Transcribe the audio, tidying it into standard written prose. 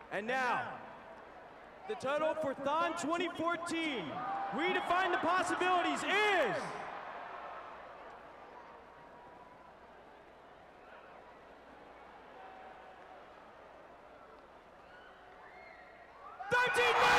And now, the total for Thon 2014, Redefine the Possibilities is... $13 million!